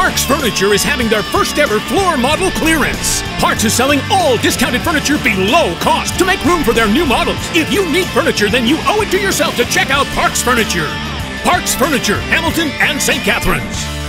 Parks Furniture is having their first ever floor model clearance. Parks is selling all discounted furniture below cost to make room for their new models. If you need furniture, then you owe it to yourself to check out Parks Furniture. Parks Furniture, Hamilton and St. Catharines.